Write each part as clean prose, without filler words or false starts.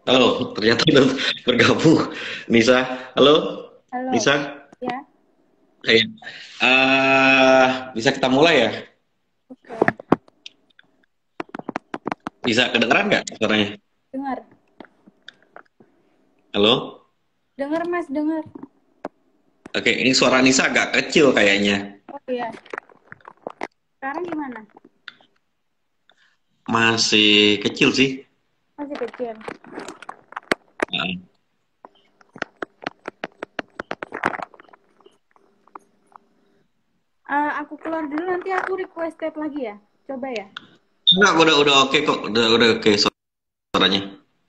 Halo, ternyata udah bergabung. Nisa, halo, Halo, Nisa. ya, Iya. Bisa kita mulai ya? oke. Bisa kedengeran nggak suaranya? Dengar, Halo? dengar Mas, dengar. Oke, ini suara Nisa agak kecil kayaknya. Oh iya, sekarang gimana? Masih kecil sih. Masih kecil. Nah, Aku keluar dulu, nanti aku request tab lagi ya. Coba ya. Enggak, udah oke kok. Udah oke suaranya.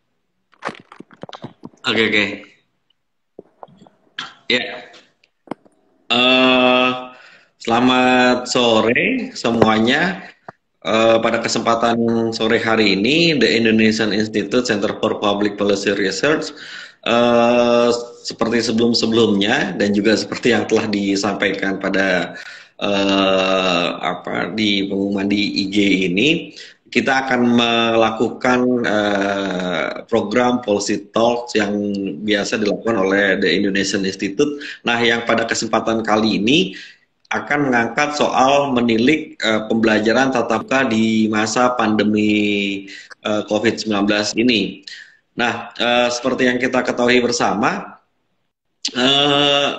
Oke, oke. Ya. eh Selamat sore semuanya. Pada kesempatan sore hari ini, The Indonesian Institute Center for Public Policy Research, eh, seperti sebelum-sebelumnya dan juga seperti yang telah disampaikan pada di pengumuman di IG ini, kita akan melakukan program Policy Talks yang biasa dilakukan oleh The Indonesian Institute. Nah, yang pada kesempatan kali ini akan mengangkat soal menilik pembelajaran tatap muka di masa pandemi COVID-19 ini. Nah, seperti yang kita ketahui bersama, eh,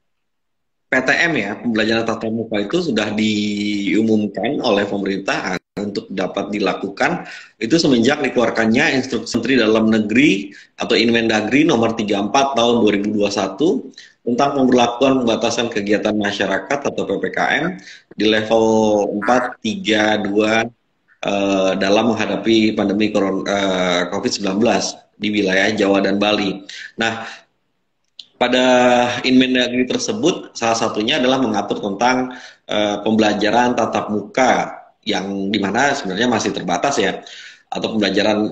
PTM ya, pembelajaran tatap muka itu sudah diumumkan oleh pemerintah untuk dapat dilakukan itu semenjak dikeluarkannya Instruksi Menteri Dalam Negeri atau Inmendagri nomor 34 tahun 2021 tentang pemberlakuan pembatasan kegiatan masyarakat atau PPKM di level 4, 3, 2 dalam menghadapi pandemi COVID-19 di wilayah Jawa dan Bali. Nah, pada Inmendagri tersebut salah satunya adalah mengatur tentang pembelajaran tatap muka yang dimana sebenarnya masih terbatas ya, atau pembelajaran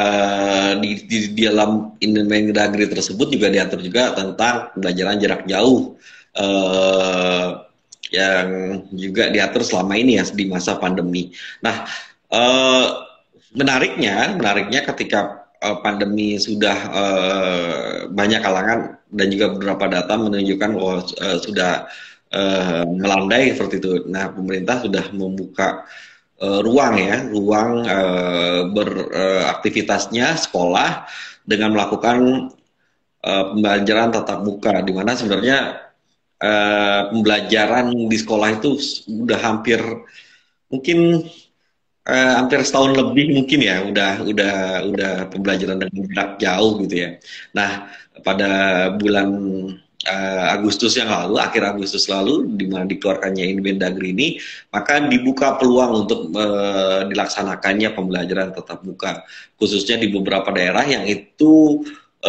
di dalam Inmendagri tersebut juga diatur juga tentang pembelajaran jarak jauh eh, yang juga diatur selama ini ya di masa pandemi. Nah, eh, menariknya ketika pandemi sudah banyak kalangan dan juga beberapa data menunjukkan bahwa sudah melandai seperti itu. Nah, pemerintah sudah membuka ruang beraktivitasnya sekolah dengan melakukan pembelajaran tatap muka, di mana sebenarnya pembelajaran di sekolah itu sudah mungkin hampir setahun lebih mungkin ya udah pembelajaran dengan jarak jauh gitu ya. Nah, pada bulan Agustus yang lalu, akhir Agustus lalu, di mana dikeluarkannya Inmendagri ini, maka dibuka peluang untuk dilaksanakannya pembelajaran tatap muka, khususnya di beberapa daerah yang itu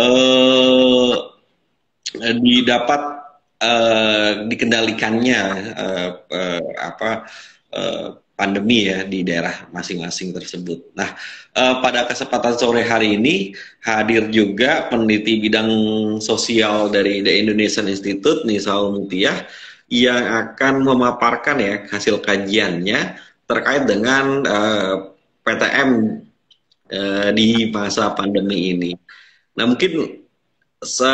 eh, didapat dikendalikannya eh, apa pandemi ya di daerah masing-masing tersebut. Nah, pada kesempatan sore hari ini hadir juga peneliti bidang sosial dari The Indonesian Institute, Nisal Mutiah, yang akan memaparkan ya hasil kajiannya terkait dengan PTM di masa pandemi ini. Nah, mungkin se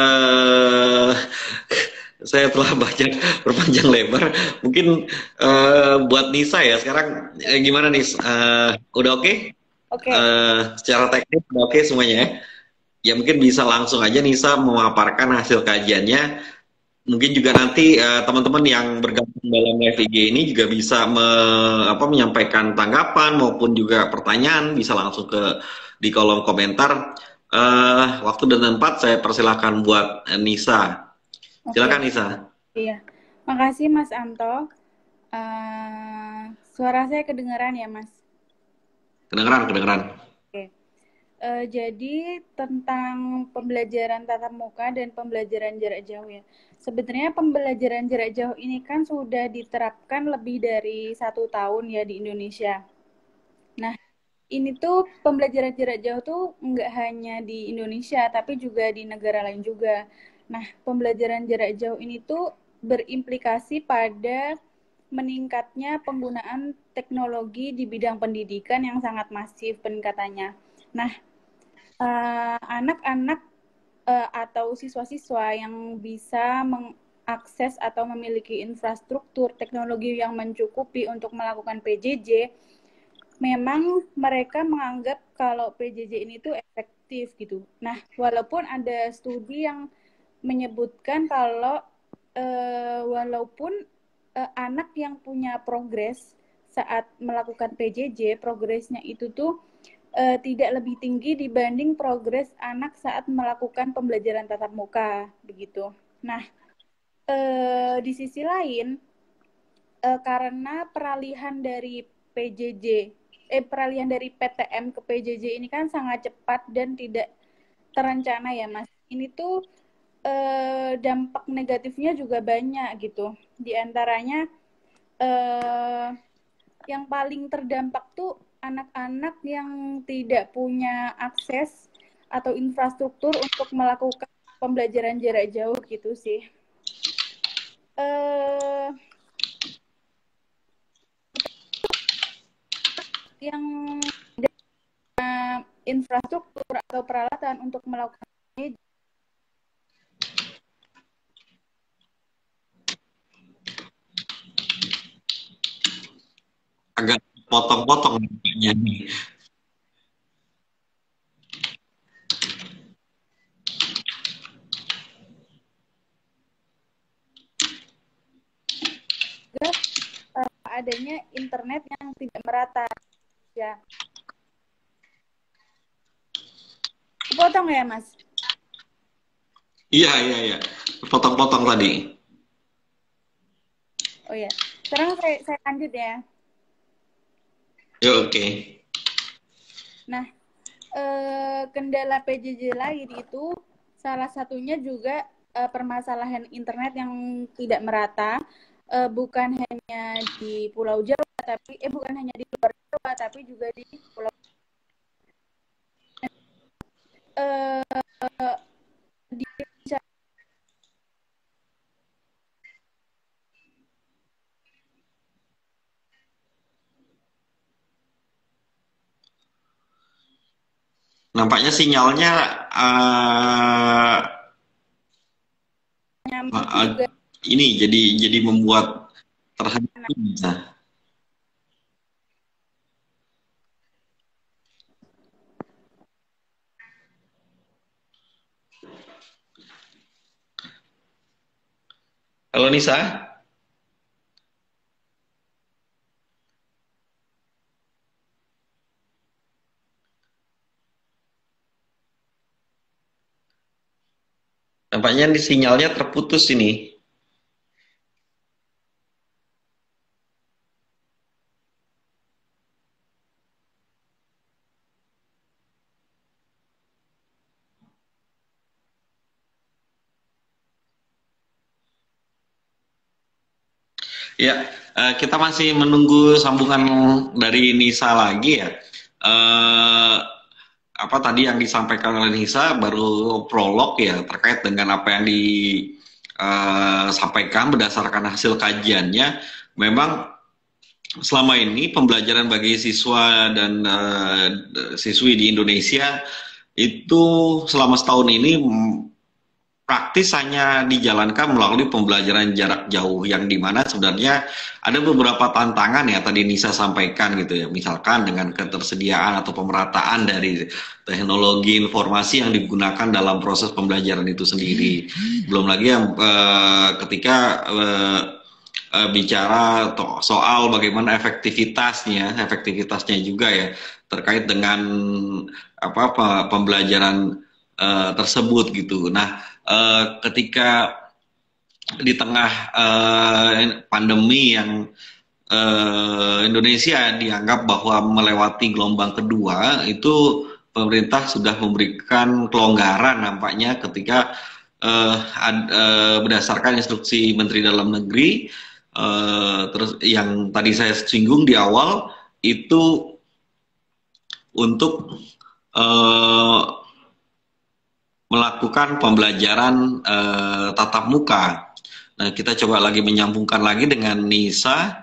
saya telah banyak berpanjang lebar. Mungkin buat Nisa ya sekarang gimana nih? Udah oke? Oke, Secara teknis udah oke semuanya ya? Ya mungkin bisa langsung aja Nisa memaparkan hasil kajiannya. Mungkin juga nanti teman-teman yang bergabung dalam live IG ini juga bisa menyampaikan tanggapan maupun juga pertanyaan bisa langsung di kolom komentar. Waktu dan tempat saya persilahkan buat Nisa. oke. Silakan Nisa. Iya. Makasih Mas Anto. Suara saya kedengaran ya, Mas? Kedengeran, kedengeran. Oke. Jadi tentang pembelajaran tatap muka dan pembelajaran jarak jauh ya. Sebenarnya pembelajaran jarak jauh ini kan sudah diterapkan lebih dari 1 tahun ya di Indonesia. Nah, ini tuh pembelajaran jarak jauh tuh nggak hanya di Indonesia, tapi juga di negara lain juga. Nah, pembelajaran jarak jauh ini tuh berimplikasi pada meningkatnya penggunaan teknologi di bidang pendidikan yang sangat masif peningkatannya. Nah, anak-anak atau siswa-siswa yang bisa mengakses atau memiliki infrastruktur teknologi yang mencukupi untuk melakukan PJJ, memang mereka menganggap kalau PJJ ini tuh efektif gitu. Nah, walaupun ada studi yang menyebutkan kalau walaupun anak yang punya progres saat melakukan PJJ, progresnya itu tuh tidak lebih tinggi dibanding progres anak saat melakukan pembelajaran tatap muka, begitu. Nah, di sisi lain, karena peralihan dari PTM ke PJJ ini kan sangat cepat dan tidak terencana ya, Mas. Ini tuh dampak negatifnya juga banyak gitu. Di antaranya yang paling terdampak tuh anak-anak yang tidak punya akses atau infrastruktur untuk melakukan pembelajaran jarak jauh gitu sih. Yang infrastruktur atau peralatan untuk melakukan agak potong-potong nih. adanya internet yang tidak merata ya. Potong ya, Mas? Iya. Potong-potong tadi. Oh ya. Sekarang saya lanjut ya. Ya, oke. Nah, kendala PJJ lain itu salah satunya juga permasalahan internet yang tidak merata, bukan hanya di Pulau Jawa, bukan hanya di luar Jawa, tapi juga di Pulau. Di Nampaknya sinyalnya juga. Ini jadi membuat terhenti. Nah. Halo Nisa. Nampaknya di sinyalnya terputus ini. Ya, kita masih menunggu sambungan dari Nisa lagi ya. Apa tadi yang disampaikan oleh Nisa baru prolog ya terkait dengan apa yang disampaikan berdasarkan hasil kajiannya. Memang selama ini pembelajaran bagi siswa dan siswi di Indonesia itu selama setahun ini praktis hanya dijalankan melalui pembelajaran jarak jauh yang dimana sebenarnya ada beberapa tantangan ya tadi Nisa sampaikan gitu ya, misalkan dengan ketersediaan atau pemerataan dari teknologi informasi yang digunakan dalam proses pembelajaran itu sendiri, belum lagi yang ketika bicara soal bagaimana efektivitasnya juga ya terkait dengan apa pembelajaran tersebut gitu. Nah, ketika di tengah pandemi yang Indonesia dianggap bahwa melewati gelombang kedua, itu pemerintah sudah memberikan kelonggaran nampaknya ketika berdasarkan instruksi Menteri Dalam Negeri, terus yang tadi saya singgung di awal itu untuk melakukan pembelajaran tatap muka. Nah, kita coba lagi menyambungkan lagi dengan Nisa.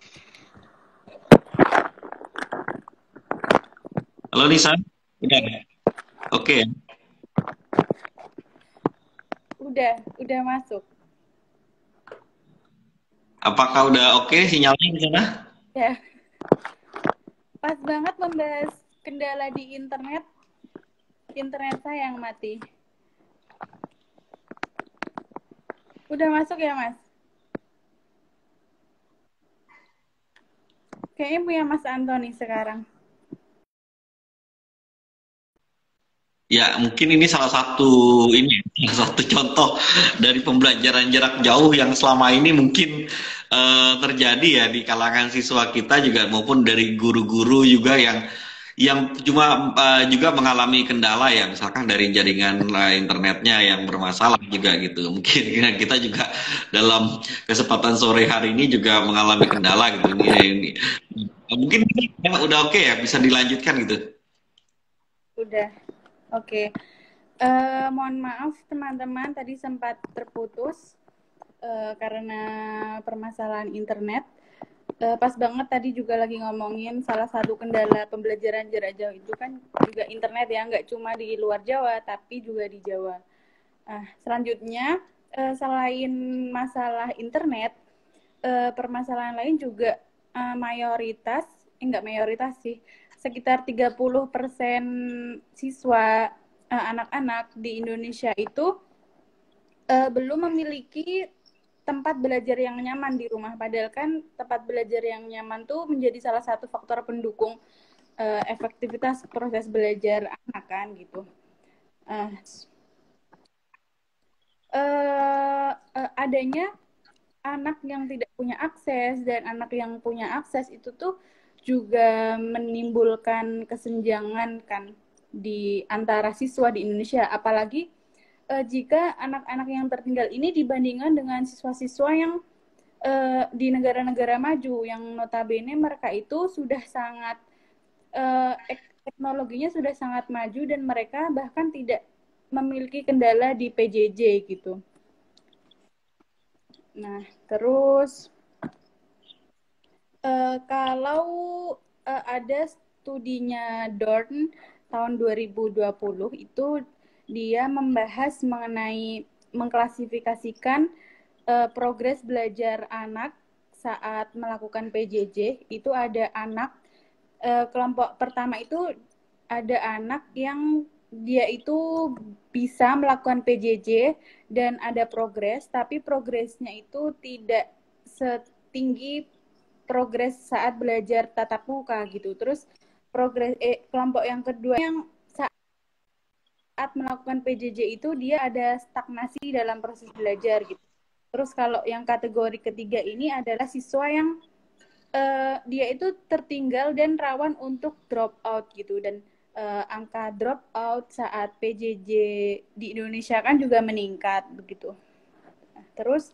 Halo Nisa. Udah. Oke, Udah masuk. apakah udah oke sinyalnya di sana? Ya, pas banget membahas kendala di internet. Internet saya yang mati. Udah masuk ya, Mas? Kayaknya punya Mas Antoni sekarang. Ya, mungkin ini salah satu contoh dari pembelajaran jarak jauh yang selama ini mungkin terjadi ya di kalangan siswa kita juga maupun dari guru-guru juga yang cuma juga mengalami kendala ya, misalkan dari jaringan internetnya yang bermasalah juga gitu. Mungkin kita juga dalam kesempatan sore hari ini juga mengalami kendala gitu. Ini. Mungkin ini udah oke ya, bisa dilanjutkan gitu. Udah. Oke. Mohon maaf teman-teman tadi sempat terputus karena permasalahan internet. Pas banget tadi juga lagi ngomongin salah satu kendala pembelajaran jarak jauh itu kan juga internet ya, nggak cuma di luar Jawa tapi juga di Jawa. Selanjutnya selain masalah internet, permasalahan lain juga nggak mayoritas sih, sekitar 30% siswa anak-anak di Indonesia itu belum memiliki tempat belajar yang nyaman di rumah. Padahal kan tempat belajar yang nyaman tuh menjadi salah satu faktor pendukung efektivitas proses belajar anak kan gitu. Adanya anak yang tidak punya akses dan anak yang punya akses itu tuh juga menimbulkan kesenjangan kan di antara siswa di Indonesia, apalagi jika anak-anak yang tertinggal ini dibandingkan dengan siswa-siswa yang di negara-negara maju yang notabene mereka itu sudah sangat teknologinya sudah sangat maju dan mereka bahkan tidak memiliki kendala di PJJ gitu. Nah, terus kalau ada studinya Dorn tahun 2020 itu dia membahas mengenai mengklasifikasikan progres belajar anak saat melakukan PJJ. Itu ada anak kelompok pertama itu ada anak yang dia itu bisa melakukan PJJ dan ada progres, tapi progresnya itu tidak setinggi progres saat belajar tatap muka gitu. Terus kelompok yang kedua yang saat melakukan PJJ itu dia ada stagnasi dalam proses belajar gitu. Terus kalau yang kategori ketiga ini adalah siswa yang dia itu tertinggal dan rawan untuk drop out gitu, dan angka drop out saat PJJ di Indonesia kan juga meningkat begitu. Nah, terus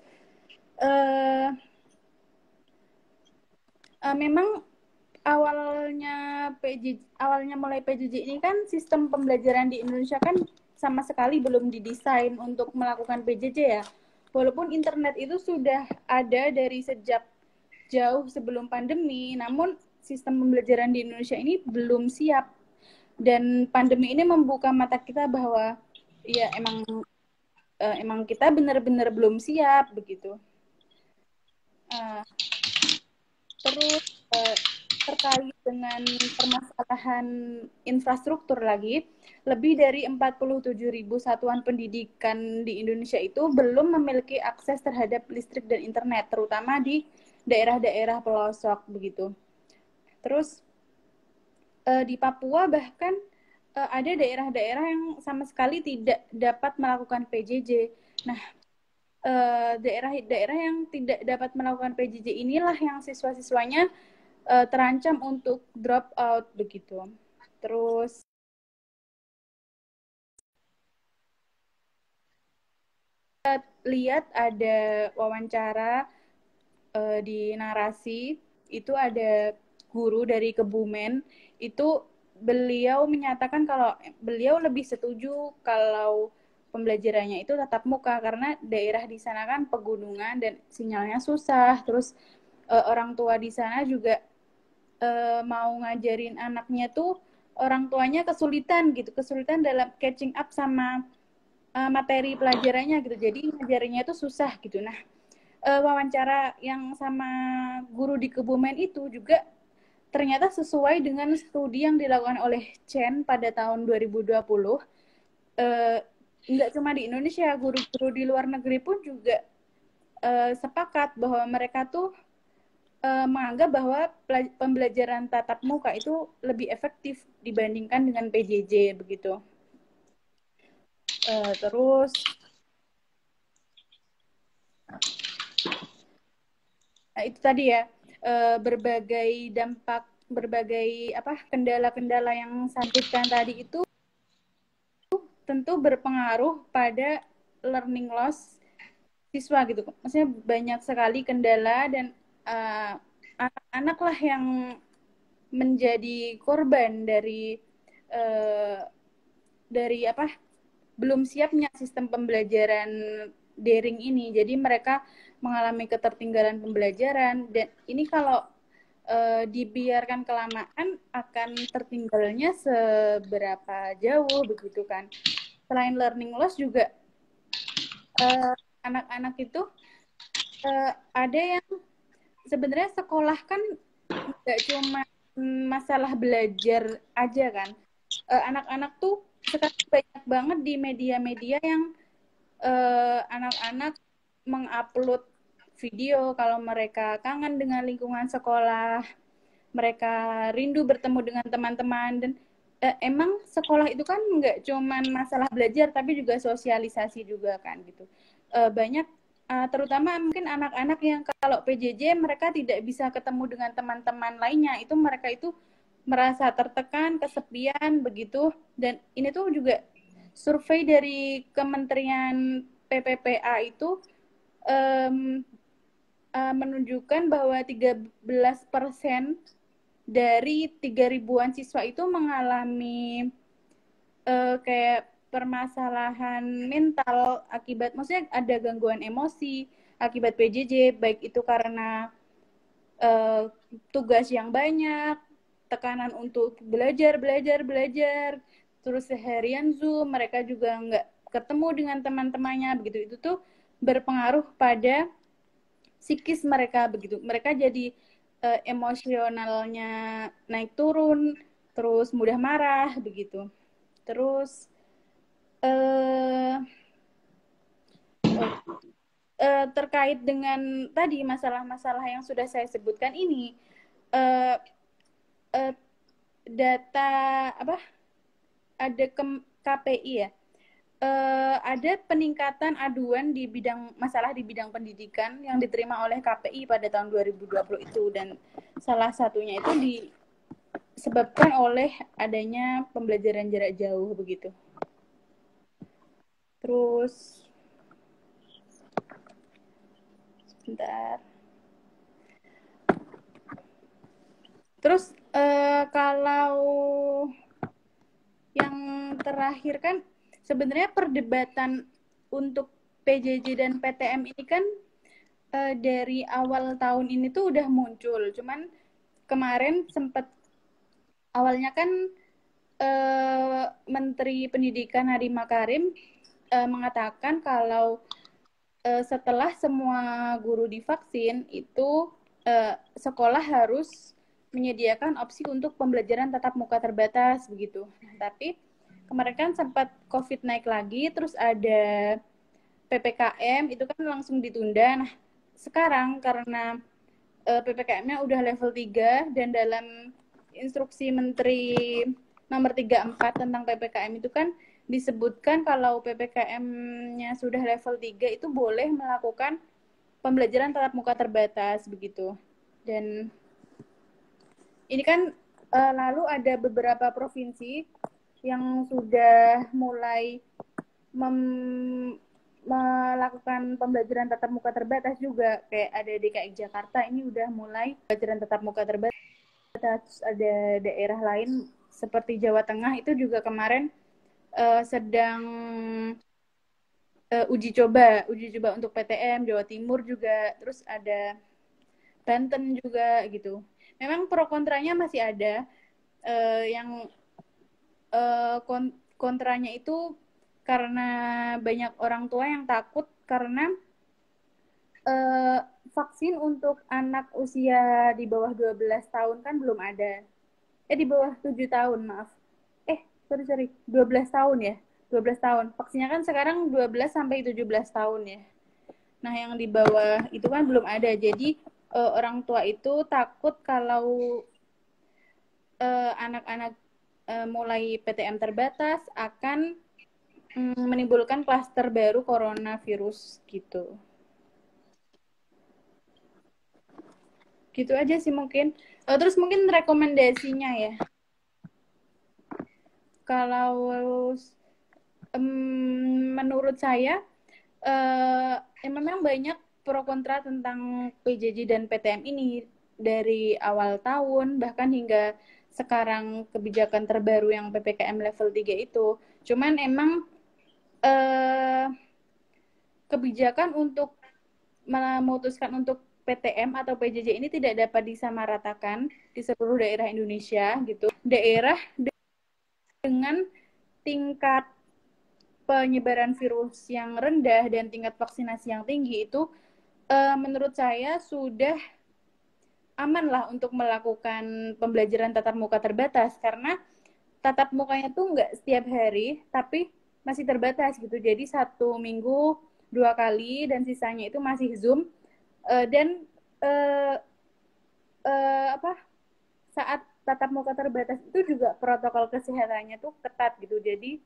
memang awalnya mulai PJJ ini kan sistem pembelajaran di Indonesia kan sama sekali belum didesain untuk melakukan PJJ ya. Walaupun internet itu sudah ada dari sejak jauh sebelum pandemi, namun sistem pembelajaran di Indonesia ini belum siap. Dan pandemi ini membuka mata kita bahwa ya emang kita benar-benar belum siap begitu. Terus terkait dengan permasalahan infrastruktur lagi, lebih dari 47.000 satuan pendidikan di Indonesia itu belum memiliki akses terhadap listrik dan internet, terutama di daerah-daerah pelosok begitu. Terus di Papua bahkan ada daerah-daerah yang sama sekali tidak dapat melakukan PJJ. Nah, daerah-daerah yang tidak dapat melakukan PJJ inilah yang siswa-siswanya terancam untuk drop out begitu. Terus lihat ada wawancara di Narasi, itu ada guru dari Kebumen, itu beliau menyatakan kalau beliau lebih setuju kalau pembelajarannya itu tatap muka karena daerah di sana kan pegunungan dan sinyalnya susah. Terus orang tua di sana juga mau ngajarin anaknya tuh orang tuanya kesulitan gitu, kesulitan dalam catching up sama materi pelajarannya gitu. Jadi ngajarinnya itu susah gitu. Nah, wawancara yang sama guru di Kebumen itu juga ternyata sesuai dengan studi yang dilakukan oleh Chen pada tahun 2020. Nggak cuma di Indonesia, guru-guru di luar negeri pun juga sepakat bahwa mereka tuh menganggap bahwa pembelajaran tatap muka itu lebih efektif dibandingkan dengan PJJ begitu. Terus itu tadi ya, berbagai dampak, berbagai kendala-kendala yang sebutkan tadi itu tentu berpengaruh pada learning loss siswa gitu. Maksudnya banyak sekali kendala dan anak-anak lah yang menjadi korban dari belum siapnya sistem pembelajaran daring ini. Jadi mereka mengalami ketertinggalan pembelajaran dan ini kalau dibiarkan kelamaan akan tertinggalnya seberapa jauh begitu kan. Selain learning loss juga anak-anak itu ada yang sebenarnya sekolah kan nggak cuma masalah belajar aja kan. Anak-anak tuh sekarang banyak banget di media-media yang anak-anak mengupload video kalau mereka kangen dengan lingkungan sekolah, mereka rindu bertemu dengan teman-teman dan emang sekolah itu kan nggak cuman masalah belajar tapi juga sosialisasi juga kan gitu. Banyak terutama mungkin anak-anak yang kalau PJJ mereka tidak bisa ketemu dengan teman-teman lainnya, itu mereka itu merasa tertekan, kesepian begitu. Dan ini tuh juga survei dari Kementerian PPPA itu menunjukkan bahwa 13% dari 3.000-an siswa itu mengalami kayak permasalahan mental akibat, maksudnya ada gangguan emosi akibat PJJ, baik itu karena tugas yang banyak, tekanan untuk belajar, terus seharian Zoom, mereka juga nggak ketemu dengan teman-temannya, begitu. Itu tuh berpengaruh pada psikis mereka, begitu. Mereka jadi emosionalnya naik turun, terus mudah marah, begitu. Terus terkait dengan tadi masalah-masalah yang sudah saya sebutkan ini, data ada KPI ya, ada peningkatan aduan di bidang masalah di bidang pendidikan yang diterima oleh KPI pada tahun 2020 itu, dan salah satunya itu disebabkan oleh adanya pembelajaran jarak jauh begitu. Terus sebentar. Terus kalau yang terakhir kan sebenarnya perdebatan untuk PJJ dan PTM ini kan dari awal tahun ini tuh udah muncul. Cuman kemarin sempat awalnya kan Menteri Pendidikan Nadiem Makarim mengatakan kalau setelah semua guru divaksin itu sekolah harus menyediakan opsi untuk pembelajaran tatap muka terbatas begitu. Nah, tapi kemarin kan sempat COVID naik lagi, terus ada PPKM itu kan langsung ditunda. Nah, sekarang karena PPKM-nya udah level 3 dan dalam instruksi Menteri nomor 34 tentang PPKM itu kan disebutkan kalau PPKM-nya sudah level 3 itu boleh melakukan pembelajaran tatap muka terbatas begitu. Dan ini kan lalu ada beberapa provinsi yang sudah mulai melakukan pembelajaran tatap muka terbatas juga, kayak ada DKI Jakarta ini udah mulai pembelajaran tatap muka terbatas. Terus ada daerah lain seperti Jawa Tengah itu juga kemarin sedang uji coba untuk PTM, Jawa Timur juga, terus ada Banten juga gitu. Memang pro kontranya masih ada. Yang kontranya itu karena banyak orang tua yang takut karena vaksin untuk anak usia di bawah 12 tahun kan belum ada. Di bawah 7 tahun, maaf. Sorry, 12 tahun ya. 12 tahun. Vaksinnya kan sekarang 12 sampai 17 tahun ya. Nah, yang di bawah itu kan belum ada. Jadi orang tua itu takut kalau anak-anak mulai PTM terbatas akan menimbulkan klaster baru coronavirus gitu. Gitu aja sih mungkin. Terus mungkin rekomendasinya ya. Kalau menurut saya memang banyak pro kontra tentang PJJ dan PTM ini dari awal tahun bahkan hingga sekarang kebijakan terbaru yang PPKM level 3 itu. Cuman emang kebijakan untuk memutuskan untuk PTM atau PJJ ini tidak dapat disamaratakan di seluruh daerah Indonesia gitu. Daerah dengan tingkat penyebaran virus yang rendah dan tingkat vaksinasi yang tinggi itu menurut saya sudah aman lah untuk melakukan pembelajaran tatap muka terbatas karena tatap mukanya tuh nggak setiap hari tapi masih terbatas gitu. Jadi 1 minggu 2 kali dan sisanya itu masih Zoom dan saat tatap muka terbatas itu juga protokol kesehatannya tuh ketat gitu. Jadi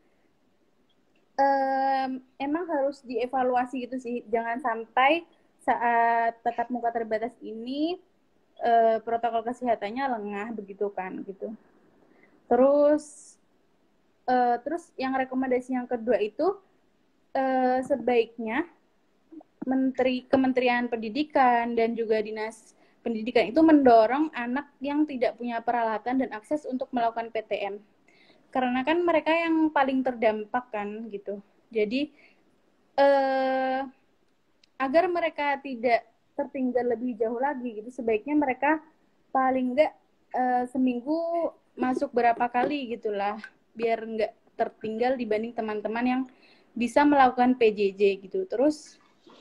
emang harus dievaluasi gitu sih. Jangan sampai saat tatap muka terbatas ini protokol kesehatannya lengah begitu kan gitu. Terus yang rekomendasi yang kedua itu sebaiknya Kementerian Pendidikan dan juga Dinas Pendidikan itu mendorong anak yang tidak punya peralatan dan akses untuk melakukan PTM. Karena kan mereka yang paling terdampak kan gitu. Jadi agar mereka tidak tertinggal lebih jauh lagi gitu, sebaiknya mereka paling enggak seminggu masuk berapa kali gitulah, biar enggak tertinggal dibanding teman-teman yang bisa melakukan PJJ gitu. Terus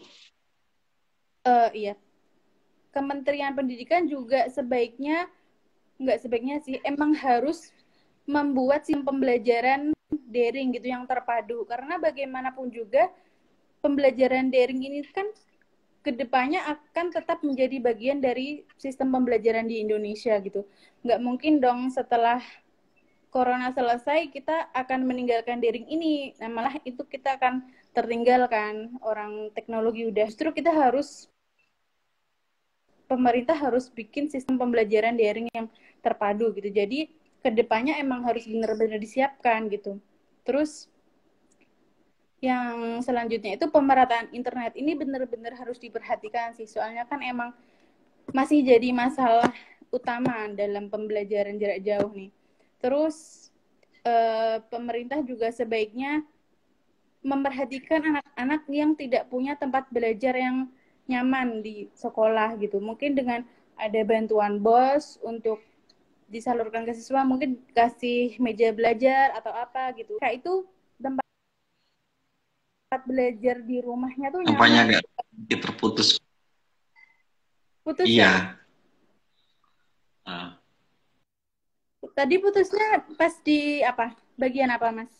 iya, Kementerian Pendidikan juga enggak sebaiknya sih, emang harus membuat sistem pembelajaran daring gitu yang terpadu, karena bagaimanapun juga pembelajaran daring ini kan kedepannya akan tetap menjadi bagian dari sistem pembelajaran di Indonesia gitu. Nggak mungkin dong setelah Corona selesai kita akan meninggalkan daring ini. Nah, malah itu kita akan tertinggalkan. Orang teknologi udah. Justru pemerintah harus bikin sistem pembelajaran daring yang terpadu gitu. Jadi kedepannya emang harus benar-benar disiapkan gitu. Terus yang selanjutnya itu pemerataan internet ini benar-benar harus diperhatikan sih, soalnya kan emang masih jadi masalah utama dalam pembelajaran jarak jauh nih. Terus pemerintah juga sebaiknya memperhatikan anak-anak yang tidak punya tempat belajar yang nyaman di sekolah gitu. Mungkin dengan ada bantuan BOS untuk disalurkan ke siswa, mungkin kasih meja belajar atau apa gitu. Kayak itu tempat belajar di rumahnya tuh Nampaknya nyaman. agak terputus. Putus ya? Iya. Tadi putusnya pas di apa? Bagian apa, Mas?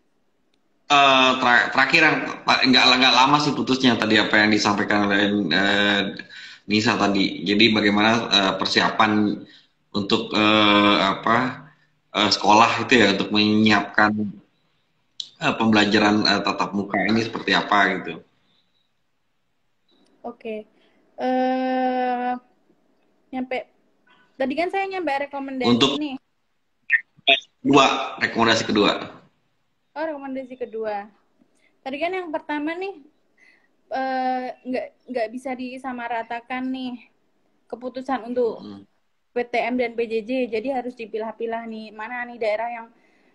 Terakhir nggak lama sih putusnya tadi apa yang disampaikan oleh Nisa tadi. Jadi bagaimana persiapan untuk sekolah itu ya untuk menyiapkan pembelajaran tatap muka ini seperti apa gitu. Oke. Nyampe tadi kan saya nyampe rekomendasi Untuk nih. rekomendasi kedua. Oh, rekomendasi kedua. Tadi kan yang pertama nih nggak bisa disamaratakan nih keputusan untuk PTM dan PJJ. Jadi harus dipilah-pilah nih mana nih daerah yang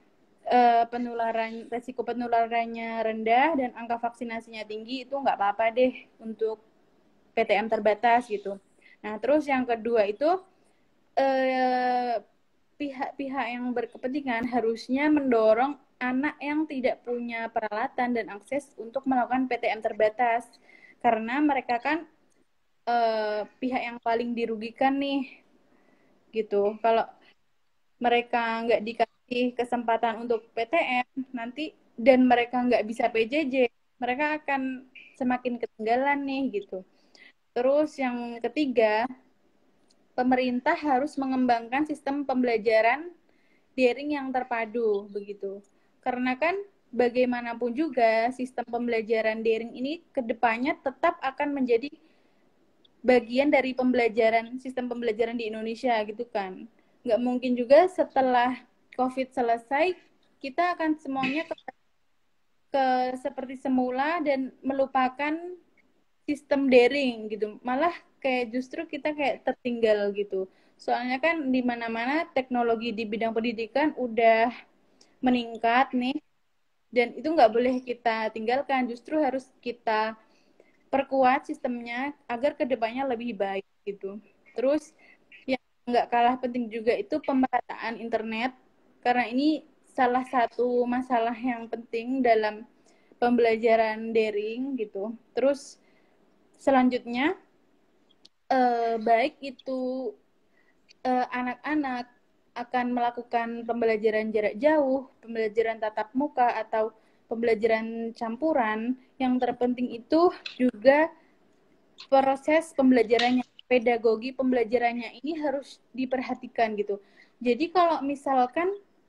resiko penularannya rendah dan angka vaksinasinya tinggi, itu nggak apa-apa deh untuk PTM terbatas gitu. Nah, terus yang kedua itu pihak-pihak yang berkepentingan harusnya mendorong anak yang tidak punya peralatan dan akses untuk melakukan PTM terbatas. Karena mereka kan pihak yang paling dirugikan nih, gitu. Kalau mereka nggak dikasih kesempatan untuk PTM nanti dan mereka nggak bisa PJJ, mereka akan semakin ketinggalan nih, gitu. Terus yang ketiga, pemerintah harus mengembangkan sistem pembelajaran daring yang terpadu, begitu. Karena kan bagaimanapun juga sistem pembelajaran daring ini kedepannya tetap akan menjadi bagian dari sistem pembelajaran di Indonesia, gitu kan. Nggak mungkin juga setelah COVID selesai kita akan semuanya ke seperti semula dan melupakan sistem daring gitu. Malah kayak justru kita kayak tertinggal gitu. Soalnya kan di mana-mana teknologi di bidang pendidikan udah meningkat nih, dan itu nggak boleh kita tinggalkan. Justru harus kita perkuat sistemnya agar kedepannya lebih baik gitu. Terus yang nggak kalah penting juga itu pemerataan internet, karena ini salah satu masalah yang penting dalam pembelajaran daring gitu. Terus selanjutnya baik itu anak-anak akan melakukan pembelajaran jarak jauh, pembelajaran tatap muka, atau pembelajaran campuran, yang terpenting itu juga proses pembelajarannya, pedagogi pembelajarannya ini harus diperhatikan gitu. Jadi kalau misalkan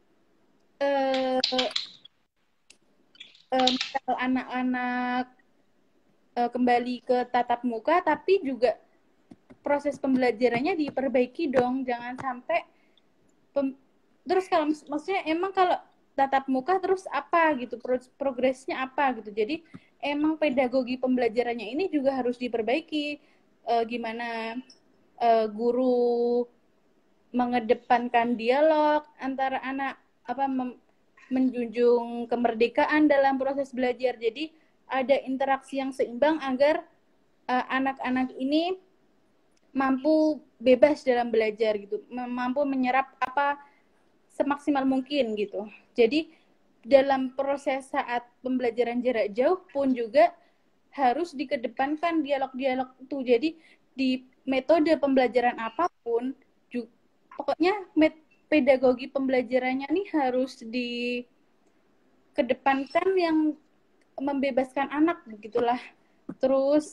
misal anak-anak kembali ke tatap muka, tapi juga proses pembelajarannya diperbaiki dong, jangan sampai terus kalau maksudnya emang kalau tatap muka terus apa gitu, progresnya apa gitu. Jadi emang pedagogi pembelajarannya ini juga harus diperbaiki, gimana guru mengedepankan dialog antara anak, menjunjung kemerdekaan dalam proses belajar. Jadi ada interaksi yang seimbang agar anak-anak ini mampu bebas dalam belajar gitu, mampu menyerap apa semaksimal mungkin gitu. Jadi dalam proses saat pembelajaran jarak jauh pun juga harus dikedepankan dialog-dialog itu. Jadi di metode pembelajaran apapun, pokoknya pedagogi pembelajarannya nih harus dikedepankan yang membebaskan anak, begitulah. Terus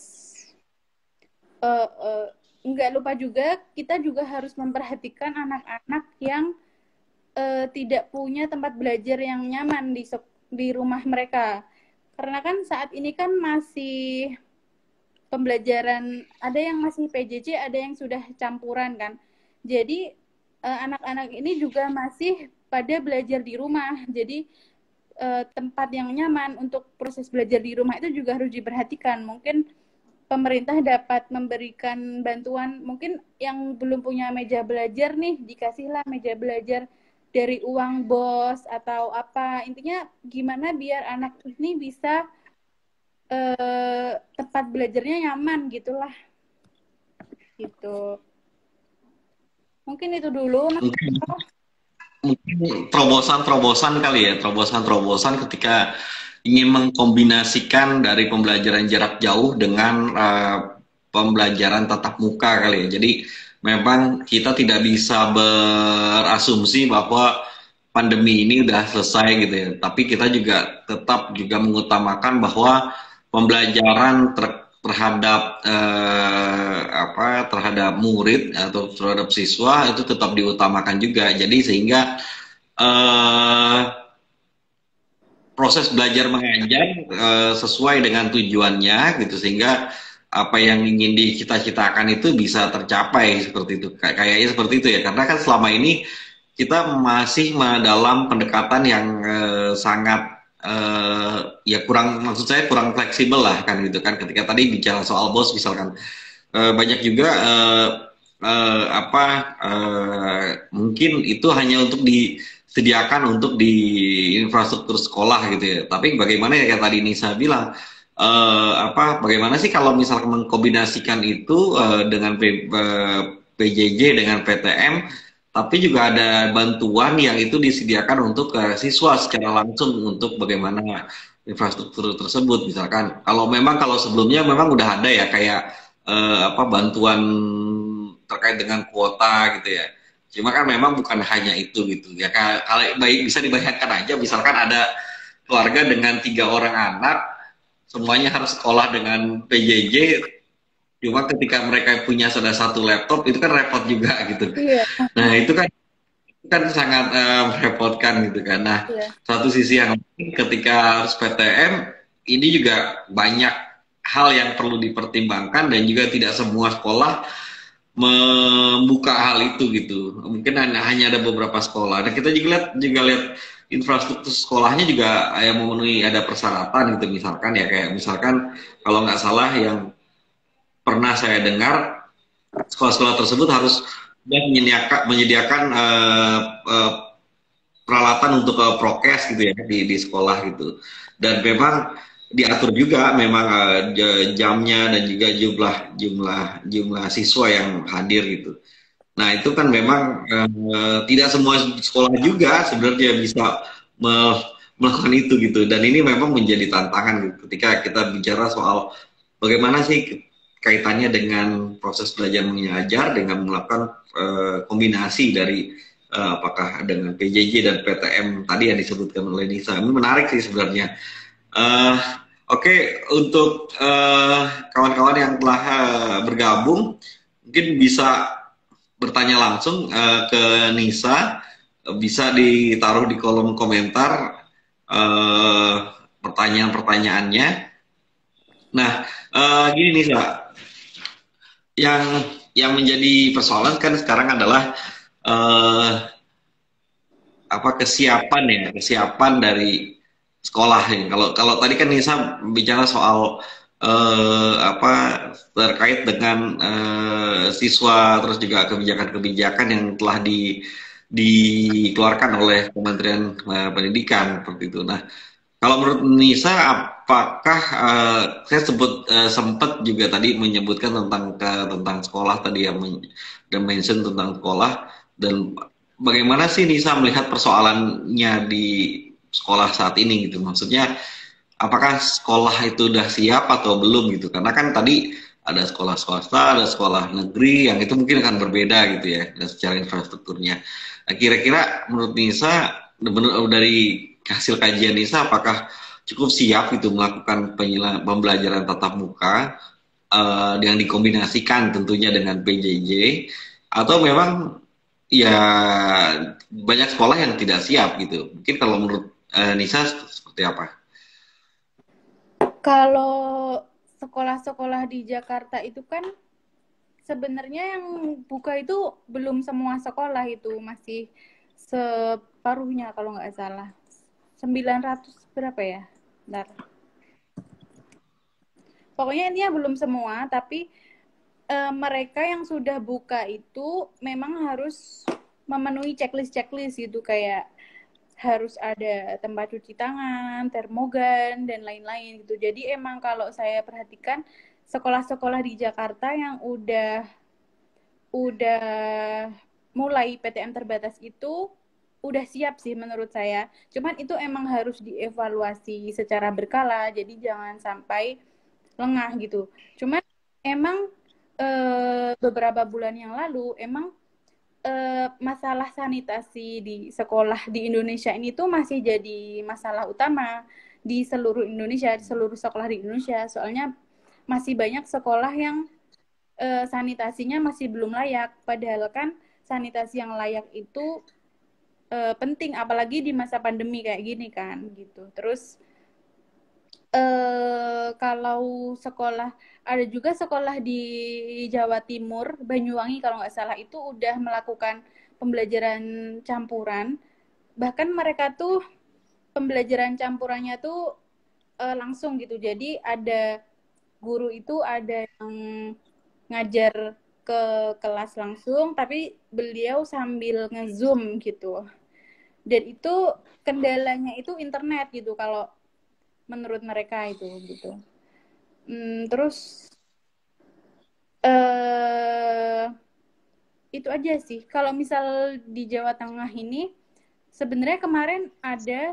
nggak lupa juga kita juga harus memperhatikan anak-anak yang tidak punya tempat belajar yang nyaman di rumah mereka. Karena kan saat ini kan masih pembelajaran, ada yang masih PJJ, ada yang sudah campuran kan. Jadi anak-anak ini juga masih pada belajar di rumah. Jadi tempat yang nyaman untuk proses belajar di rumah itu juga harus diperhatikan. Mungkin pemerintah dapat memberikan bantuan, mungkin yang belum punya meja belajar nih, dikasihlah meja belajar dari uang BOS atau apa. Intinya gimana biar anak ini bisa tempat belajarnya nyaman gitulah. Gitu. Mungkin itu dulu. Mungkin terobosan-terobosan kali ya, terobosan-terobosan ketika ingin mengkombinasikan dari pembelajaran jarak jauh dengan pembelajaran tatap muka kali ya. Jadi memang kita tidak bisa berasumsi bahwa pandemi ini udah selesai gitu ya. Tapi kita juga tetap juga mengutamakan bahwa pembelajaran terhadap terhadap murid atau terhadap siswa itu tetap diutamakan juga. Jadi sehingga proses belajar mengajar sesuai dengan tujuannya gitu, sehingga apa yang ingin dicita-citakan itu bisa tercapai seperti itu. Kayaknya seperti itu ya, karena kan selama ini kita masih dalam pendekatan yang sangat ya kurang, maksud saya kurang fleksibel lah kan gitu kan. Ketika tadi bicara soal BOS misalkan, banyak juga mungkin itu hanya untuk disediakan untuk di infrastruktur sekolah gitu ya. Tapi bagaimana ya kayak tadi Nisa bilang, bagaimana sih kalau misalkan mengkombinasikan itu dengan PJJ dengan PTM, tapi juga ada bantuan yang itu disediakan untuk siswa secara langsung untuk bagaimana infrastruktur tersebut. Misalkan kalau sebelumnya memang udah ada ya kayak apa bantuan terkait dengan kuota gitu ya. Cuma kan memang bukan hanya itu gitu ya. Kalau baik bisa dibayangkan aja, misalkan ada keluarga dengan 3 orang anak, semuanya harus sekolah dengan PJJ. Cuma ketika mereka punya sudah satu laptop itu kan repot juga gitu. Iya, Nah itu kan sangat merepotkan gitu kan. Nah iya. satu sisi yang lain ketika harus PTM ini juga banyak hal yang perlu dipertimbangkan dan juga tidak semua sekolah membuka hal itu gitu. Mungkin hanya ada beberapa sekolah. Dan kita juga lihat infrastruktur sekolahnya juga yang memenuhi ada persyaratan gitu misalkan ya kayak misalkan kalau nggak salah yang pernah saya dengar sekolah-sekolah tersebut harus menyediakan peralatan untuk prokes gitu ya di sekolah gitu dan memang diatur juga memang jamnya dan juga jumlah jumlah jumlah siswa yang hadir gitu. Nah itu kan memang tidak semua sekolah juga sebenarnya bisa melakukan itu gitu dan ini memang menjadi tantangan gitu, ketika kita bicara soal bagaimana sih kaitannya dengan proses belajar mengajar dengan melakukan kombinasi dari apakah dengan PJJ dan PTM tadi yang disebutkan oleh Nisa. Ini menarik sih sebenarnya. Uh, Oke, untuk kawan-kawan yang telah bergabung, mungkin bisa bertanya langsung ke Nisa, bisa ditaruh di kolom komentar pertanyaan-pertanyaannya. Nah, gini Nisa, yang menjadi persoalan kan sekarang adalah eh, apa kesiapan dari sekolah ini. Kalau kalau tadi kan Nisa bicara soal apa terkait dengan siswa terus juga kebijakan-kebijakan yang telah dikeluarkan oleh Kementerian Pendidikan seperti itu. Nah, kalau menurut Nisa, apakah saya sempat juga tadi menyebutkan tentang sekolah tadi yang dan mention tentang sekolah dan bagaimana sih Nisa melihat persoalannya di sekolah saat ini gitu? Maksudnya, apakah sekolah itu udah siap atau belum gitu? Karena kan tadi ada sekolah swasta, ada sekolah negeri yang itu mungkin akan berbeda gitu ya secara infrastrukturnya. Nah, kira-kira menurut Nisa dari hasil kajian Nisa apakah cukup siap itu melakukan pembelajaran tatap muka yang dikombinasikan tentunya dengan PJJ atau memang ya banyak sekolah yang tidak siap gitu. Mungkin kalau menurut Nisa seperti apa? Kalau sekolah-sekolah di Jakarta itu kan sebenarnya yang buka itu belum semua sekolah itu masih separuhnya kalau nggak salah. 900 berapa ya? Bentar. Pokoknya intinya belum semua, tapi mereka yang sudah buka itu memang harus memenuhi checklist gitu kayak harus ada tempat cuci tangan, termogan dan lain-lain gitu. Jadi emang kalau saya perhatikan sekolah-sekolah di Jakarta yang udah mulai PTM terbatas itu udah siap sih menurut saya. Cuman itu emang harus dievaluasi secara berkala, jadi jangan sampai lengah gitu. Cuman emang beberapa bulan yang lalu emang masalah sanitasi di sekolah di Indonesia ini tuh masih jadi masalah utama di seluruh Indonesia, di seluruh sekolah di Indonesia. Soalnya masih banyak sekolah yang sanitasinya masih belum layak. Padahal kan sanitasi yang layak itu penting, apalagi di masa pandemi kayak gini kan, gitu. Terus kalau sekolah, ada juga sekolah di Jawa Timur, Banyuwangi kalau nggak salah, itu udah melakukan pembelajaran campuran. Bahkan mereka tuh pembelajaran campurannya tuh langsung gitu. Jadi ada guru itu ada yang ngajar ke kelas langsung, tapi beliau sambil nge-zoom gitu. Dan itu kendalanya itu internet gitu kalau menurut mereka itu gitu. Terus eh itu aja sih. Kalau misal di Jawa Tengah ini, sebenarnya kemarin ada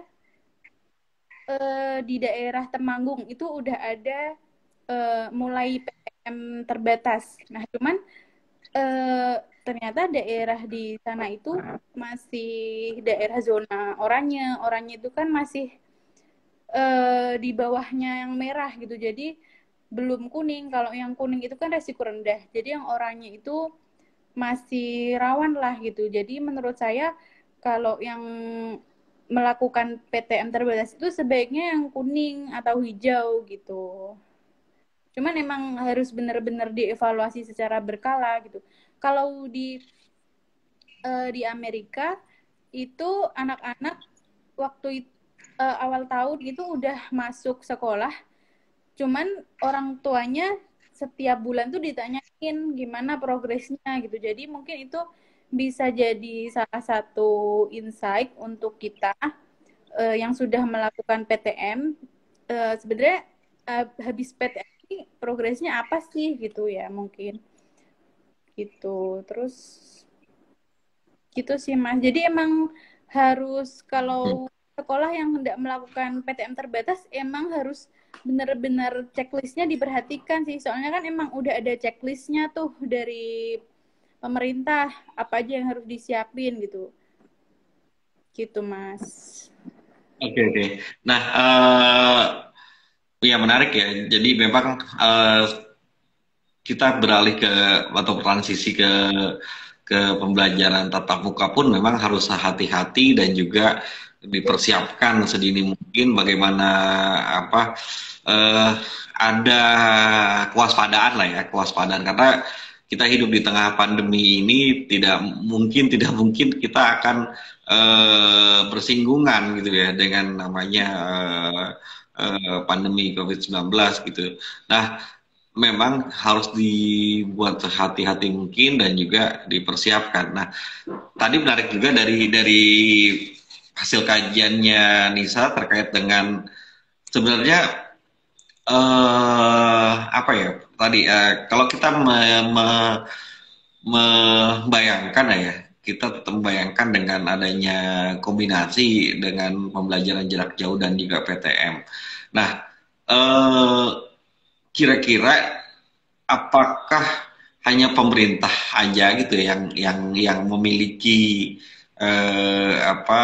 di daerah Temanggung itu udah ada mulai PPKM terbatas. Nah, cuman eh, ternyata daerah di sana itu masih daerah zona oranye. Oranye itu kan masih di bawahnya yang merah gitu. Jadi belum kuning. Kalau yang kuning itu kan resiko rendah. Jadi yang oranye itu masih rawan lah gitu. Jadi menurut saya kalau yang melakukan PTM terbatas itu sebaiknya yang kuning atau hijau gitu. Cuman emang harus benar-benar dievaluasi secara berkala gitu. Kalau di Amerika itu anak-anak waktu awal tahun itu udah masuk sekolah, cuman orang tuanya setiap bulan tuh ditanyain gimana progresnya gitu. Jadi mungkin itu bisa jadi salah satu insight untuk kita yang sudah melakukan PTM. Sebenarnya habis PTM ini progresnya apa sih gitu ya mungkin gitu. Terus gitu sih Mas. Jadi emang harus Hmm. kalau sekolah yang hendak melakukan PTM terbatas emang harus benar-benar checklistnya diperhatikan sih. Soalnya kan emang udah ada checklistnya tuh dari pemerintah apa aja yang harus disiapin gitu. Gitu Mas. Oke, oke. Nah, ya menarik ya. Jadi memang kita beralih ke atau transisi ke pembelajaran tatap muka pun memang harus hati-hati dan juga dipersiapkan sedini mungkin bagaimana apa eh, ada kewaspadaan lah ya, kewaspadaan karena kita hidup di tengah pandemi ini tidak mungkin kita akan bersinggungan gitu ya dengan namanya pandemi COVID-19 gitu. Nah, memang harus dibuat hati-hati mungkin dan juga dipersiapkan. Nah, tadi menarik juga dari hasil kajiannya Nisa terkait dengan sebenarnya apa ya tadi kalau kita membayangkan ya kita tetap membayangkan dengan adanya kombinasi dengan pembelajaran jarak jauh dan juga PTM. Nah, eh, kira-kira apakah hanya pemerintah aja gitu ya yang memiliki apa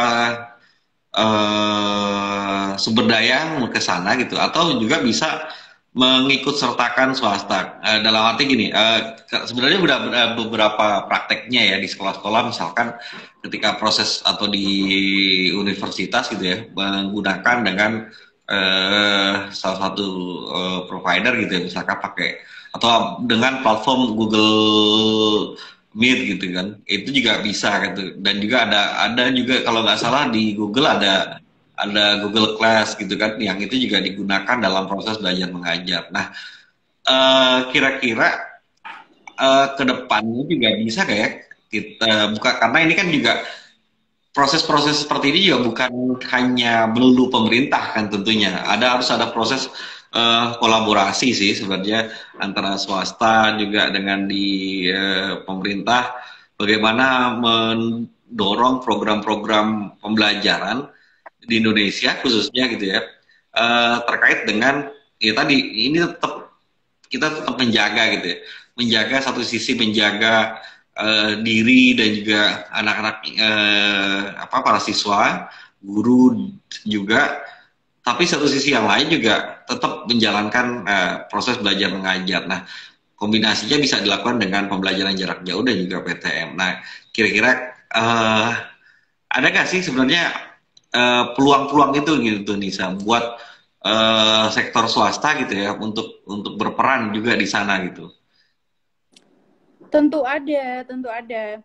sumber daya ke sana gitu atau juga bisa mengikut sertakan swasta. Dalam arti gini, sebenarnya udah beberapa prakteknya ya di sekolah-sekolah misalkan ketika proses atau di universitas gitu ya menggunakan dengan salah satu provider gitu ya misalkan pakai atau dengan platform Google Meet gitu kan itu juga bisa gitu dan juga ada juga kalau nggak salah di Google ada Google Class gitu kan yang itu juga digunakan dalam proses belajar mengajar. Nah, kira-kira ke depannya juga bisa kayak kita buka karena ini kan juga proses-proses seperti ini juga bukan hanya melulu pemerintah kan tentunya. Harus ada proses kolaborasi sih sebenarnya antara swasta juga dengan di pemerintah bagaimana mendorong program-program pembelajaran di Indonesia khususnya gitu ya terkait dengan ya tadi ini kita tetap menjaga gitu ya menjaga satu sisi menjaga diri dan juga anak-anak apa para siswa, guru juga. Tapi satu sisi yang lain juga tetap menjalankan proses belajar mengajar. Nah, kombinasinya bisa dilakukan dengan pembelajaran jarak jauh dan juga PTM. Nah, kira-kira ada nggak sih sebenarnya peluang-peluang itu gitu Nisa buat sektor swasta gitu ya untuk berperan juga di sana gitu. Tentu ada, tentu ada.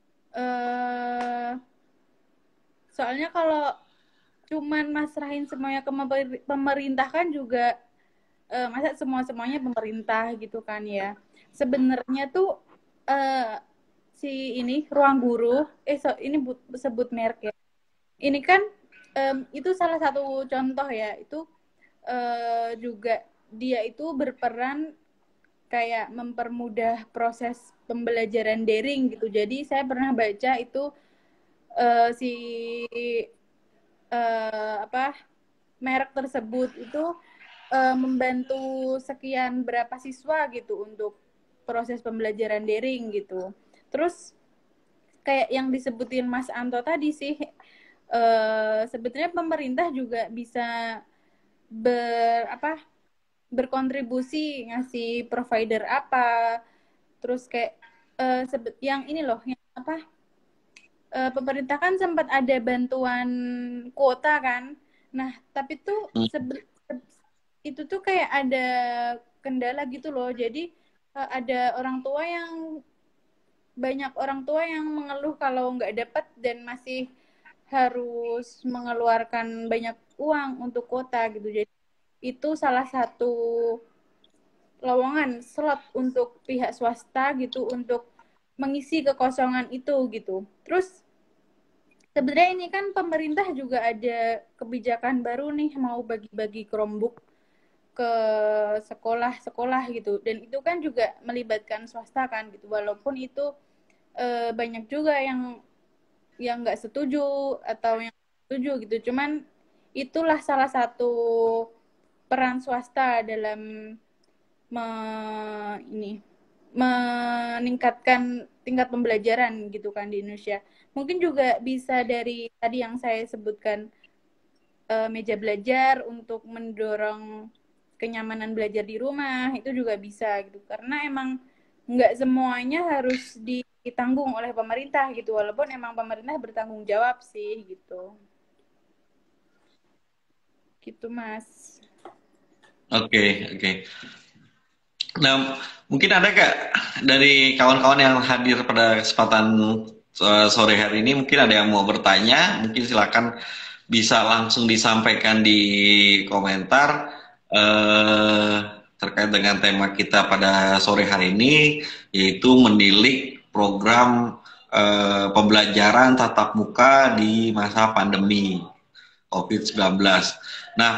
Eh soalnya kalau cuman masrahin semuanya ke pemerintah kan juga masa semua-semuanya pemerintah gitu kan ya. Sebenarnya tuh eh, si ini ruang guru, ini sebut merek ya. Ini kan itu salah satu contoh ya. Itu juga dia itu berperan kayak mempermudah proses pembelajaran daring gitu. Jadi saya pernah baca itu si apa merek tersebut itu membantu sekian berapa siswa gitu untuk proses pembelajaran daring gitu. Terus kayak yang disebutin Mas Anto tadi sih, sebetulnya pemerintah juga bisa berkontribusi ngasih provider apa, terus kayak yang ini loh, yang apa, pemerintah kan sempat ada bantuan kuota kan. Nah, tapi tuh itu tuh kayak ada kendala gitu loh. Jadi ada banyak orang tua yang mengeluh kalau nggak dapat dan masih harus mengeluarkan banyak uang untuk kuota gitu. Jadi itu salah satu lowongan slot untuk pihak swasta gitu untuk mengisi kekosongan itu gitu. Terus sebenarnya ini kan pemerintah juga ada kebijakan baru nih, mau bagi-bagi Chromebook ke sekolah-sekolah gitu, dan itu kan juga melibatkan swasta kan gitu, walaupun itu banyak juga yang nggak setuju atau yang setuju gitu, cuman itulah salah satu peran swasta dalam meningkatkan tingkat pembelajaran gitu kan di Indonesia. Mungkin juga bisa dari tadi yang saya sebutkan, meja belajar untuk mendorong kenyamanan belajar di rumah, itu juga bisa gitu. Karena emang nggak semuanya harus ditanggung oleh pemerintah gitu, walaupun emang pemerintah bertanggung jawab sih gitu. Gitu Mas. Oke. Nah, mungkin ada nggak dari kawan-kawan yang hadir pada kesempatan sore hari ini, mungkin ada yang mau bertanya, mungkin silakan bisa langsung disampaikan di komentar eh, terkait dengan tema kita pada sore hari ini, yaitu menilik program pembelajaran tatap muka di masa pandemi COVID-19. Nah,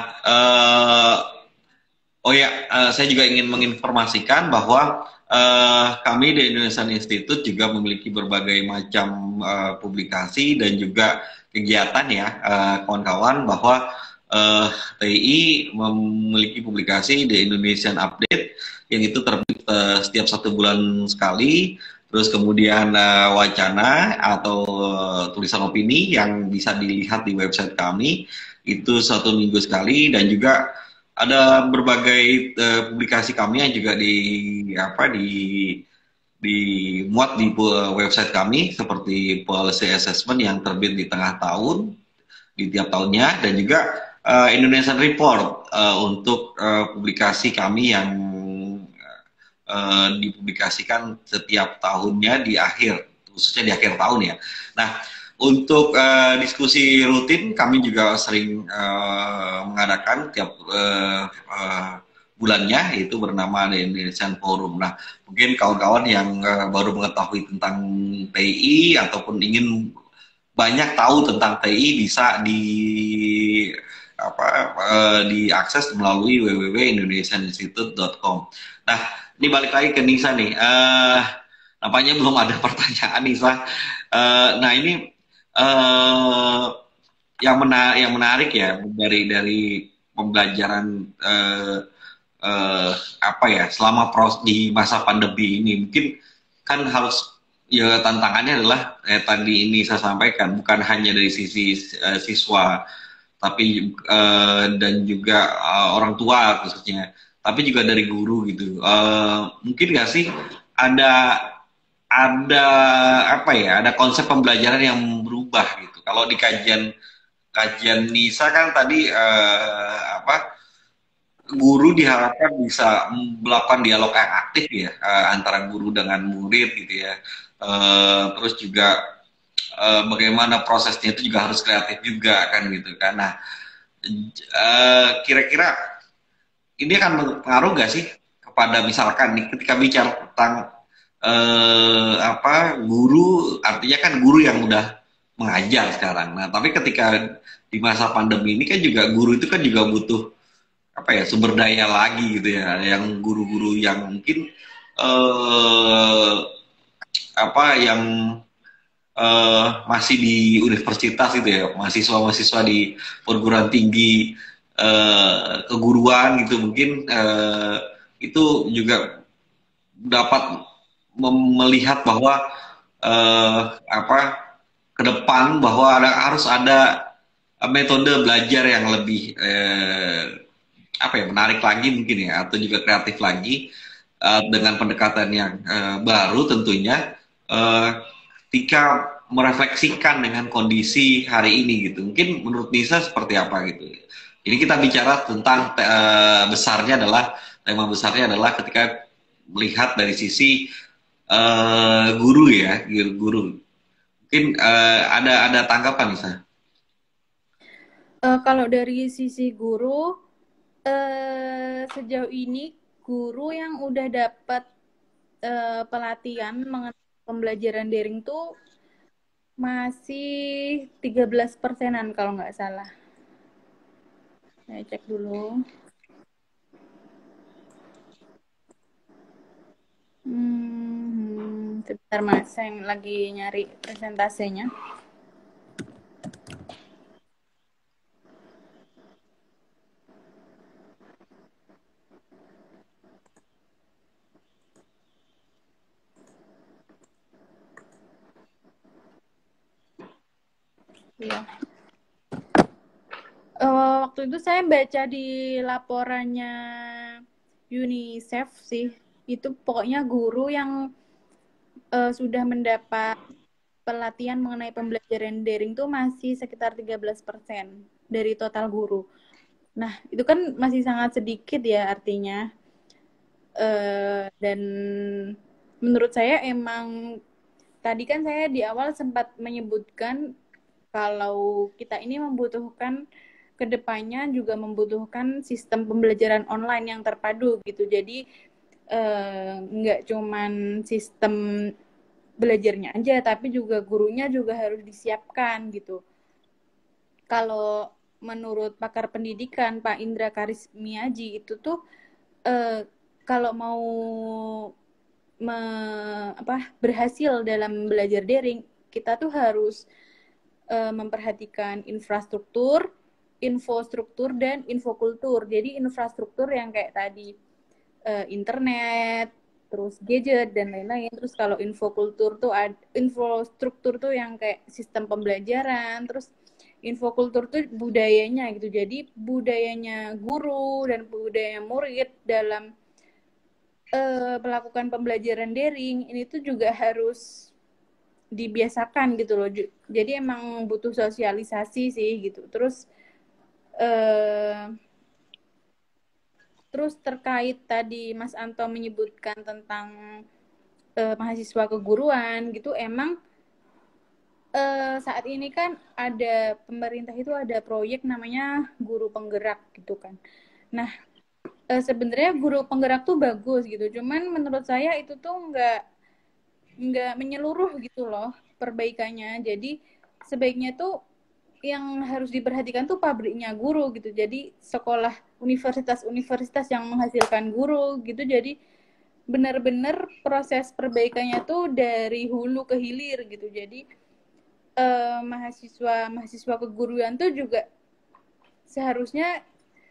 oh ya, saya juga ingin menginformasikan bahwa kami di Indonesian Institute juga memiliki berbagai macam publikasi dan juga kegiatan ya, kawan-kawan, bahwa TI memiliki publikasi di Indonesian Update yang itu terbit setiap 1 bulan sekali. Terus kemudian wacana atau tulisan opini yang bisa dilihat di website kami itu 1 minggu sekali, dan juga ada berbagai publikasi kami yang juga dimuat di website kami, seperti policy assessment yang terbit di tengah tahun di tiap tahunnya, dan juga Indonesian Report untuk publikasi kami yang dipublikasikan setiap tahunnya di akhir, khususnya di akhir tahun ya. Nah, untuk diskusi rutin kami juga sering mengadakan tiap bulannya, yaitu bernama The Indonesian Forum. Nah, mungkin kawan-kawan yang baru mengetahui tentang TI ataupun ingin banyak tahu tentang TI bisa diakses melalui www.indonesianinstitute.com. Nah, ini balik lagi ke Nisa nih. Nampaknya belum ada pertanyaan, Nisa. Nah, ini yang menarik ya dari pembelajaran selama di masa pandemi ini, mungkin kan harus ya, tantangannya adalah tadi ini saya sampaikan, bukan hanya dari sisi siswa, tapi dan juga orang tua khususnya, tapi juga dari guru gitu. Mungkin nggak sih ada ada konsep pembelajaran yang berubah gitu. Kalau di kajian Nisa kan tadi guru diharapkan bisa melakukan dialog yang aktif ya, antara guru dengan murid gitu ya. Terus juga bagaimana prosesnya itu juga harus kreatif juga kan gitu kan. Nah, kira-kira ini akan berpengaruh nggak sih kepada, misalkan nih, ketika bicara tentang guru, artinya kan guru yang udah mengajar sekarang. Nah, tapi ketika di masa pandemi ini kan juga guru itu kan juga butuh apa ya, sumber daya lagi gitu ya, yang guru-guru yang mungkin apa yang masih di universitas gitu ya, mahasiswa-mahasiswa di perguruan tinggi keguruan gitu mungkin itu juga dapat melihat bahwa apa ke depan bahwa harus ada metode belajar yang lebih apa ya, menarik lagi mungkin ya, atau juga kreatif lagi dengan pendekatan yang baru tentunya, ketika merefleksikan dengan kondisi hari ini gitu. Mungkin menurut Nisa seperti apa gitu. Ini kita bicara tentang tema besarnya adalah ketika melihat dari sisi guru ya, guru. Mungkin ada tanggapan Nisa? Kalau dari sisi guru, sejauh ini guru yang udah dapat pelatihan mengenai pembelajaran daring tuh masih 13%-an kalau nggak salah. Saya cek dulu. Sebentar Mas, saya lagi nyari presentasenya. Iya. Waktu itu saya baca di laporannya UNICEF sih, itu pokoknya guru yang sudah mendapat pelatihan mengenai pembelajaran daring tuh masih sekitar 13% dari total guru. Nah, itu kan masih sangat sedikit ya artinya. Dan menurut saya emang tadi kan saya di awal sempat menyebutkan kalau kita ini membutuhkan kedepannya juga membutuhkan sistem pembelajaran online yang terpadu gitu. Jadi nggak cuman sistem belajarnya aja, tapi juga gurunya juga harus disiapkan gitu. Kalau menurut pakar pendidikan Pak Indra Karismiaji itu tuh kalau mau berhasil dalam belajar daring, kita tuh harus memperhatikan infrastruktur, infostruktur, dan infokultur. Jadi infrastruktur yang kayak tadi internet, terus gadget dan lain-lain. Terus kalau infokultur tuh infostruktur tuh yang kayak sistem pembelajaran, terus infokultur tuh budayanya gitu. Jadi budayanya guru dan budaya murid dalam melakukan pembelajaran daring ini tuh juga harus dibiasakan gitu loh. Jadi emang butuh sosialisasi sih gitu. Terus terkait tadi Mas Anto menyebutkan tentang mahasiswa keguruan gitu, emang saat ini kan ada pemerintah itu ada proyek namanya guru penggerak gitu kan. Nah, sebenarnya guru penggerak tuh bagus gitu, cuman menurut saya itu tuh nggak menyeluruh gitu loh perbaikannya. Jadi sebaiknya tuh yang harus diperhatikan tuh pabriknya guru gitu. Jadi sekolah universitas-universitas yang menghasilkan guru gitu. Jadi benar-benar proses perbaikannya tuh dari hulu ke hilir gitu. Jadi mahasiswa keguruan tuh juga seharusnya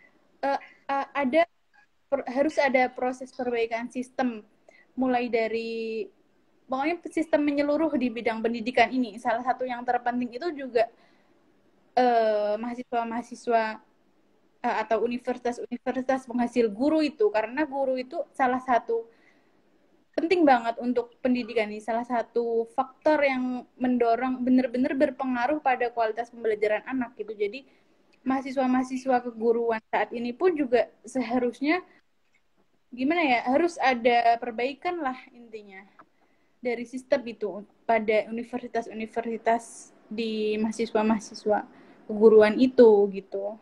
harus ada proses perbaikan sistem, mulai dari pokoknya sistem menyeluruh di bidang pendidikan ini. Salah satu yang terpenting itu juga mahasiswa-mahasiswa atau universitas-universitas penghasil guru itu, karena guru itu salah satu penting banget untuk pendidikan ini, salah satu faktor yang mendorong benar-benar berpengaruh pada kualitas pembelajaran anak gitu. Jadi mahasiswa-mahasiswa keguruan saat ini pun juga seharusnya gimana ya, harus ada perbaikan lah intinya dari sistem itu pada universitas-universitas di mahasiswa-mahasiswa keguruan itu gitu.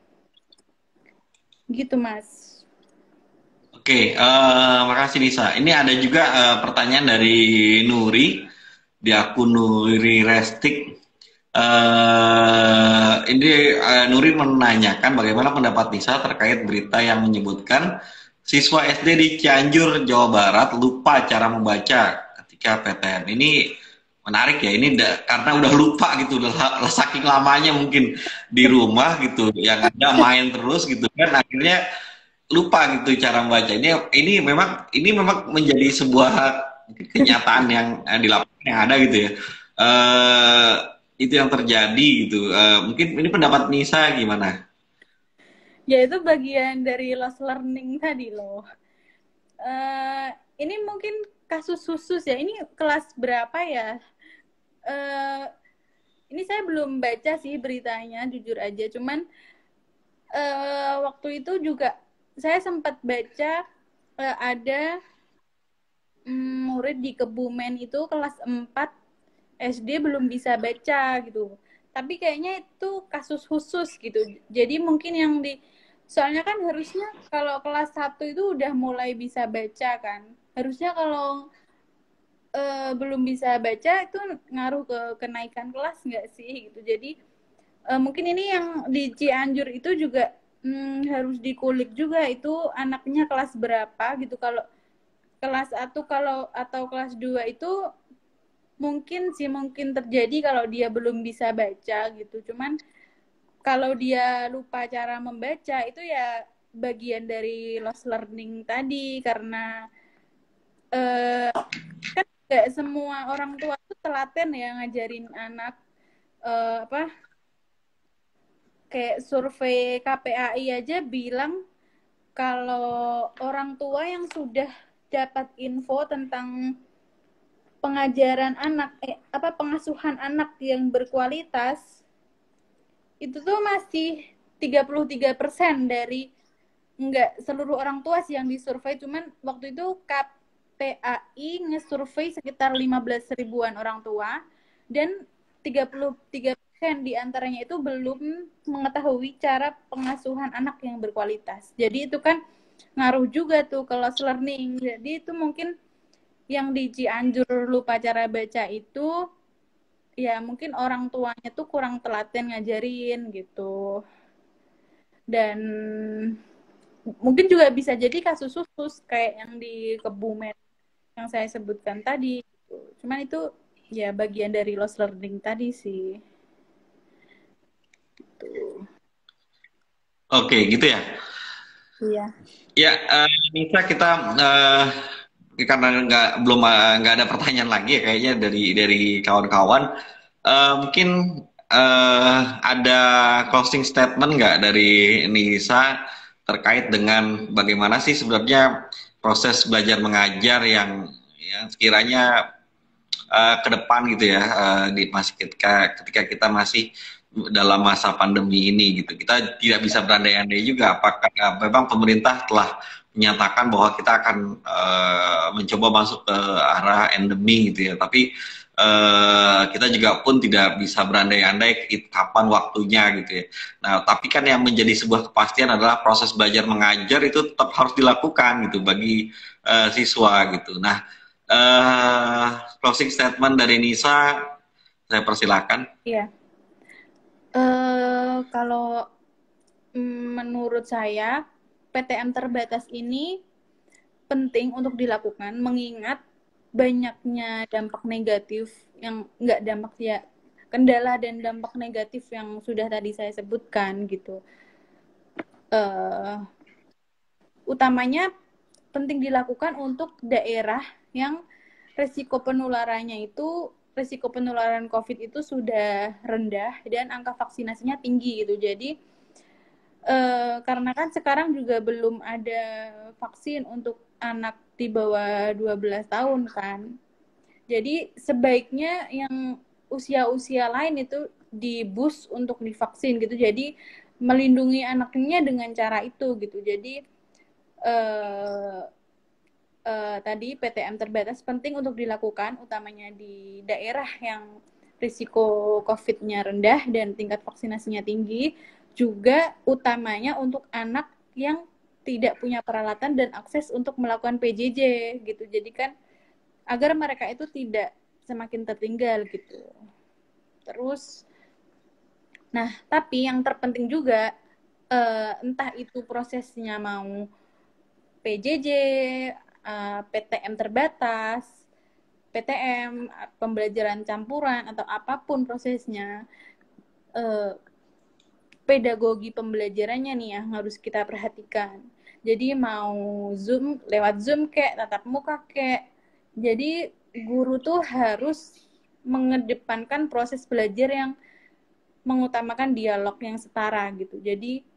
Gitu Mas. Oke, makasih Nisa. Ini ada juga pertanyaan dari Nuri di akun Nuri Restik. Ini Nuri menanyakan bagaimana pendapat Nisa terkait berita yang menyebutkan siswa SD di Cianjur, Jawa Barat lupa cara membaca ketika PTM. Ini menarik ya, ini karena udah lupa gitu, udah saking lamanya mungkin di rumah gitu, yang ada main terus gitu kan, akhirnya lupa gitu cara membaca. Ini memang menjadi sebuah kenyataan yang di lapangan yang ada gitu ya. Eh itu yang terjadi gitu. Mungkin ini pendapat Nisa gimana? Ya itu bagian dari lost learning tadi loh. Uh, ini mungkin kasus khusus ya. Ini kelas berapa ya? Ini saya belum baca sih beritanya, jujur aja. Cuman waktu itu juga saya sempat baca ada murid di Kebumen itu kelas 4 SD belum bisa baca gitu. Tapi kayaknya itu kasus khusus gitu. Jadi mungkin yang soalnya kan harusnya kalau kelas 1 itu udah mulai bisa baca kan. Harusnya kalau belum bisa baca itu ngaruh ke kenaikan kelas nggak sih gitu. Jadi mungkin ini yang di Cianjur itu juga harus dikulik juga itu anaknya kelas berapa gitu. Kalau kelas 1 atau kelas 2 itu mungkin terjadi kalau dia belum bisa baca gitu. Cuman kalau dia lupa cara membaca itu ya bagian dari lost learning tadi karena kan nggak semua orang tua tuh telaten ya ngajarin anak apa kayak survei KPAI aja bilang kalau orang tua yang sudah dapat info tentang pengajaran anak pengasuhan anak yang berkualitas itu tuh masih 33% dari enggak seluruh orang tua sih yang disurvei, cuman waktu itu KPAI ngesurvei sekitar 15 ribuan orang tua dan 33% diantaranya itu belum mengetahui cara pengasuhan anak yang berkualitas. Jadi itu kan ngaruh juga tuh ke lost learning. Jadi itu mungkin yang di Cianjur lupa cara baca itu ya mungkin orang tuanya tuh kurang telaten ngajarin gitu. Dan mungkin juga bisa jadi kasus khusus kayak yang di Kebumen yang saya sebutkan tadi gitu. Cuman itu ya bagian dari lost learning tadi sih. Gitu. Oke, gitu ya. Iya. Ya, Nisa kita karena nggak ada pertanyaan lagi ya kayaknya dari kawan-kawan. Mungkin ada closing statement nggak dari Nisa terkait dengan bagaimana sih sebenarnya proses belajar mengajar yang sekiranya ke depan gitu ya masih ketika kita masih dalam masa pandemi ini gitu. Kita tidak bisa berandai-andai juga apakah memang pemerintah telah menyatakan bahwa kita akan mencoba masuk ke arah endemi gitu ya. Tapi kita juga pun tidak bisa berandai-andai kapan waktunya gitu ya. Nah, tapi kan yang menjadi sebuah kepastian adalah proses belajar mengajar itu tetap harus dilakukan gitu bagi siswa gitu. Nah, closing statement dari Nisa, saya persilakan. Iya. Kalau menurut saya PTM terbatas ini penting untuk dilakukan mengingat banyaknya dampak negatif yang nggak dampak ya kendala dan dampak negatif yang sudah tadi saya sebutkan gitu. Utamanya penting dilakukan untuk daerah yang risiko penularan COVID itu sudah rendah dan angka vaksinasinya tinggi gitu. Jadi karena kan sekarang juga belum ada vaksin untuk anak di bawah 12 tahun kan. Jadi sebaiknya yang usia-usia lain itu di-boost untuk divaksin gitu. Jadi melindungi anaknya dengan cara itu gitu. Jadi tadi PTM terbatas penting untuk dilakukan utamanya di daerah yang risiko COVID-nya rendah dan tingkat vaksinasinya tinggi, juga utamanya untuk anak yang tidak punya peralatan dan akses untuk melakukan PJJ gitu. Jadi kan agar mereka itu tidak semakin tertinggal gitu. Terus Nah, tapi yang terpenting juga, entah itu prosesnya mau PJJ, PTM terbatas, PTM, pembelajaran campuran, atau apapun prosesnya, pedagogi pembelajarannya nih yang harus kita perhatikan. Jadi mau Zoom, lewat Zoom kayak tatap muka kayak. Jadi guru tuh harus mengedepankan proses belajar yang mengutamakan dialog yang setara gitu. Jadi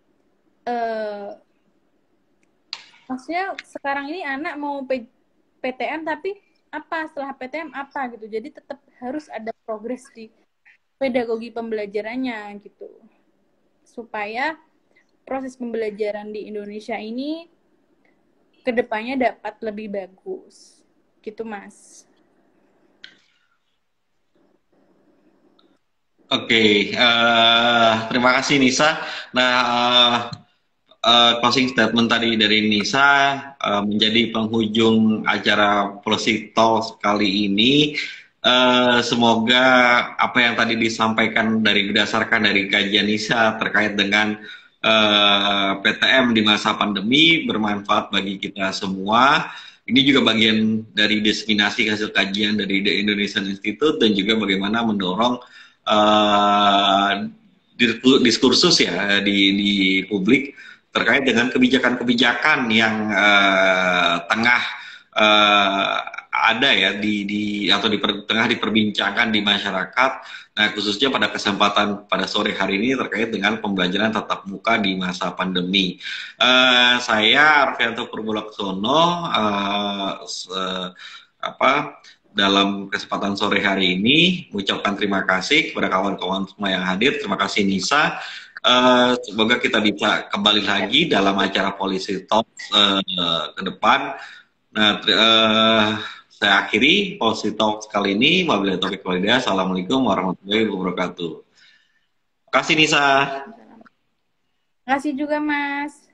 maksudnya sekarang ini anak mau PTM tapi apa setelah PTM apa gitu. Jadi tetap harus ada progres di pedagogi pembelajarannya gitu. Supaya proses pembelajaran di Indonesia ini kedepannya dapat lebih bagus. Gitu, Mas. Oke, terima kasih Nisa. Nah, closing statement tadi dari Nisa menjadi penghujung acara Policy Talks kali ini. Semoga apa yang tadi disampaikan berdasarkan dari kajian Nisa terkait dengan PTM di masa pandemi bermanfaat bagi kita semua. Ini juga bagian dari diseminasi hasil kajian dari The Indonesian Institute dan juga bagaimana mendorong diskursus ya di publik terkait dengan kebijakan-kebijakan yang tengah ada ya tengah diperbincangkan di masyarakat. Nah, khususnya pada kesempatan pada sore hari ini terkait dengan pembelajaran tatap muka di masa pandemi. Saya Arfianto Purbolaksono dalam kesempatan sore hari ini mengucapkan terima kasih kepada kawan-kawan semua yang hadir. Terima kasih Nisa. Semoga kita bisa kembali lagi dalam acara Policy Talk ke depan. Nah, saya akhiri Policy Talk kali ini. Wabillahi taufiq wal hidayah. Assalamualaikum warahmatullahi wabarakatuh. Terima kasih Nisa. Terima kasih juga, Mas.